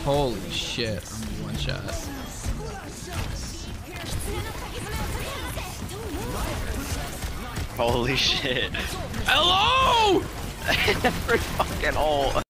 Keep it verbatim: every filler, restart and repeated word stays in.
Holy shit, I'm one shot. Holy shit. Hello! Every fucking hole.